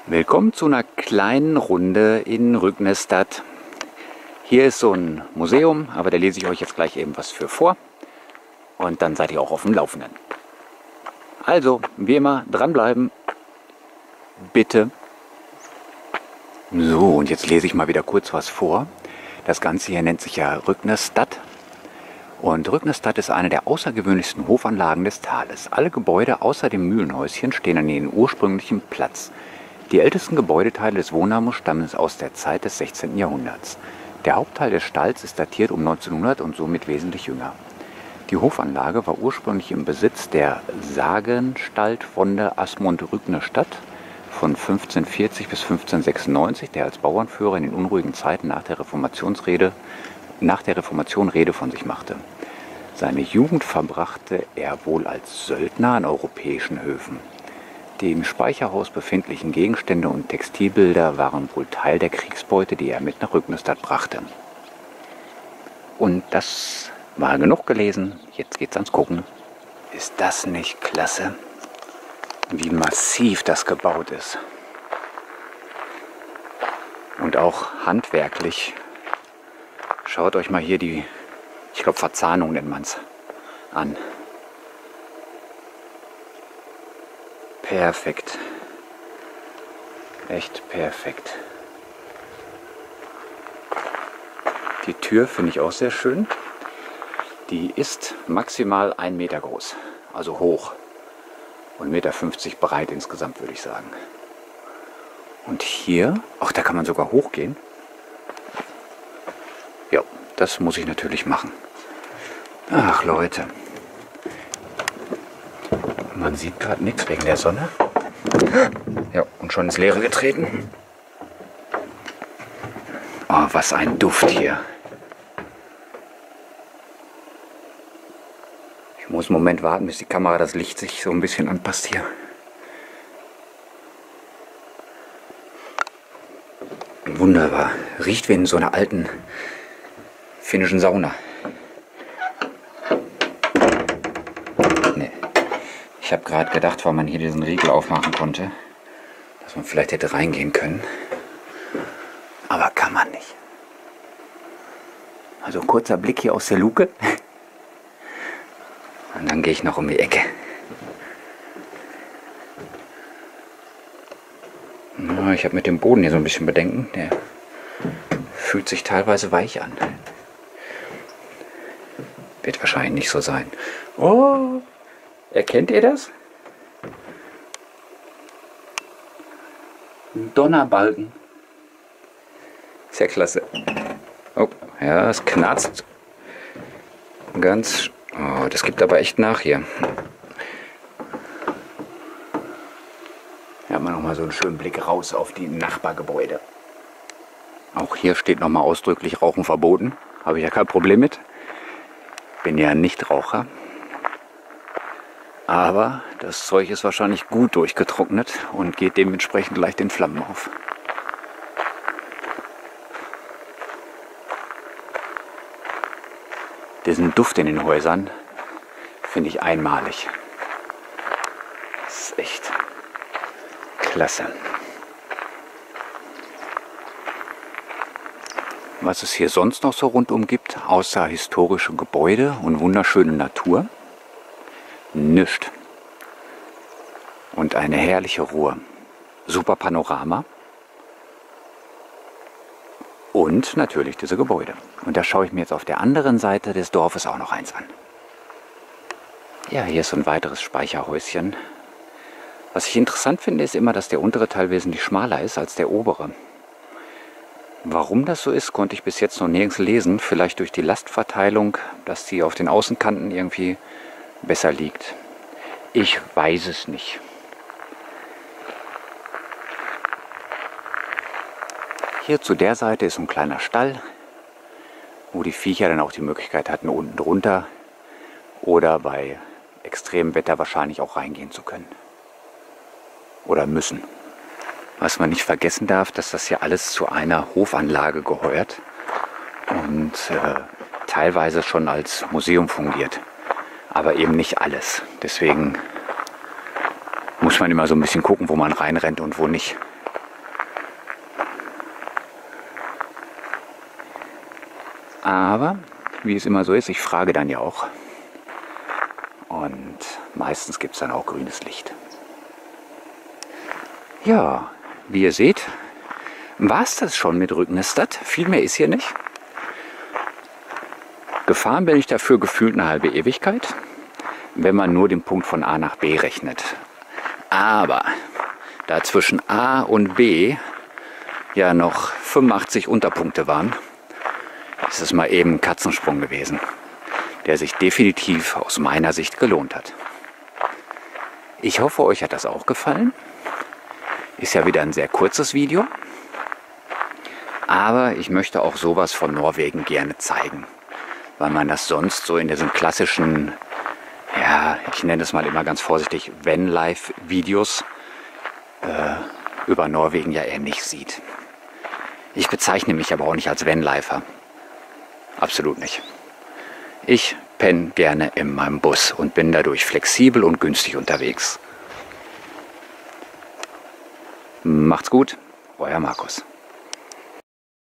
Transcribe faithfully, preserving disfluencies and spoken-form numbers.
Willkommen zu einer kleinen Runde in Rügnestad. Hier ist so ein Museum, aber da lese ich euch jetzt gleich eben was für vor. Und dann seid ihr auch auf dem Laufenden. Also, wie immer, dranbleiben. Bitte. So, und jetzt lese ich mal wieder kurz was vor. Das Ganze hier nennt sich ja Rügnestad. Und Rügnestad ist eine der außergewöhnlichsten Hofanlagen des Tales. Alle Gebäude außer dem Mühlenhäuschen stehen an ihrem ursprünglichen Platz. Die ältesten Gebäudeteile des Wohnhauses stammen aus der Zeit des sechzehnten Jahrhunderts. Der Hauptteil des Stalls ist datiert um neunzehnhundert und somit wesentlich jünger. Die Hofanlage war ursprünglich im Besitz der Sagenstalt von der Asmund Rügnestad von fünfzehnhundertvierzig bis fünfzehnhundertsechsundneunzig, der als Bauernführer in den unruhigen Zeiten nach der Reformationsrede, nach der Reformation Rede von sich machte. Seine Jugend verbrachte er wohl als Söldner an europäischen Höfen. Die im Speicherhaus befindlichen Gegenstände und Textilbilder waren wohl Teil der Kriegsbeute, die er mit nach Rügnestad brachte. Und das war genug gelesen. Jetzt geht's ans Gucken. Ist das nicht klasse? Wie massiv das gebaut ist. Und auch handwerklich. Schaut euch mal hier die, ich glaube Verzahnung nennt man es, an. Perfekt. Echt perfekt. Die Tür finde ich auch sehr schön. Die ist maximal ein Meter groß, also hoch. Und ein Meter fünfzig breit insgesamt, würde ich sagen. Und hier, ach, da kann man sogar hochgehen. Ja, das muss ich natürlich machen. Ach Leute. Man sieht gerade nichts wegen der Sonne. Ja, und schon ins Leere getreten. Oh, was ein Duft hier. Ich muss einen Moment warten, bis die Kamera das Licht sich so ein bisschen anpasst hier. Wunderbar. Riecht wie in so einer alten finnischen Sauna. Nee. Ich habe gerade gedacht, weil man hier diesen Riegel aufmachen konnte, dass man vielleicht hätte reingehen können. Aber kann man nicht. Also ein kurzer Blick hier aus der Luke. Und dann gehe ich noch um die Ecke. Na, ich habe mit dem Boden hier so ein bisschen Bedenken. Der fühlt sich teilweise weich an. Wird wahrscheinlich nicht so sein. Oh, erkennt ihr das? Ein Donnerbalken. Ist ja klasse. Oh, ja, es knarzt. Ganz. Oh, das gibt aber echt nach hier. Hier hat man nochmal so einen schönen Blick raus auf die Nachbargebäude. Auch hier steht nochmal ausdrücklich Rauchen verboten. Habe ich ja kein Problem mit. Bin ja Nichtraucher. Aber das Zeug ist wahrscheinlich gut durchgetrocknet und geht dementsprechend leicht in Flammen auf. Diesen Duft in den Häusern finde ich einmalig. Das ist echt klasse. Was es hier sonst noch so rundum gibt, außer historische Gebäude und wunderschöne Natur, nichts. Und eine herrliche Ruhe. Super Panorama. Und natürlich diese Gebäude. Und da schaue ich mir jetzt auf der anderen Seite des Dorfes auch noch eins an. Ja, hier ist so ein weiteres Speicherhäuschen. Was ich interessant finde, ist immer, dass der untere Teil wesentlich schmaler ist als der obere. Warum das so ist, konnte ich bis jetzt noch nirgends lesen. Vielleicht durch die Lastverteilung, dass die auf den Außenkanten irgendwie besser liegt. Ich weiß es nicht. Hier zu der Seite ist ein kleiner Stall, wo die Viecher dann auch die Möglichkeit hatten, unten drunter oder bei extremem Wetter wahrscheinlich auch reingehen zu können. Oder müssen. Was man nicht vergessen darf, dass das hier alles zu einer Hofanlage gehört und äh, teilweise schon als Museum fungiert. Aber eben nicht alles. Deswegen muss man immer so ein bisschen gucken, wo man reinrennt und wo nicht. Aber wie es immer so ist, ich frage dann ja auch. Und meistens gibt es dann auch grünes Licht. Ja, wie ihr seht, war es das schon mit Rücknestadt. Viel mehr ist hier nicht. Gefahren bin ich dafür gefühlt eine halbe Ewigkeit, wenn man nur den Punkt von A nach B rechnet. Aber da zwischen A und B ja noch fünfundachtzig Unterpunkte waren, ist es mal eben ein Katzensprung gewesen, der sich definitiv aus meiner Sicht gelohnt hat. Ich hoffe, euch hat das auch gefallen. Ist ja wieder ein sehr kurzes Video, aber ich möchte auch sowas von Norwegen gerne zeigen, weil man das sonst so in diesen klassischen, ja, ich nenne es mal immer ganz vorsichtig, Vanlife-Videos äh, über Norwegen ja eher nicht sieht. Ich bezeichne mich aber auch nicht als Vanlifer. Absolut nicht. Ich penne gerne in meinem Bus und bin dadurch flexibel und günstig unterwegs. Macht's gut, euer Markus.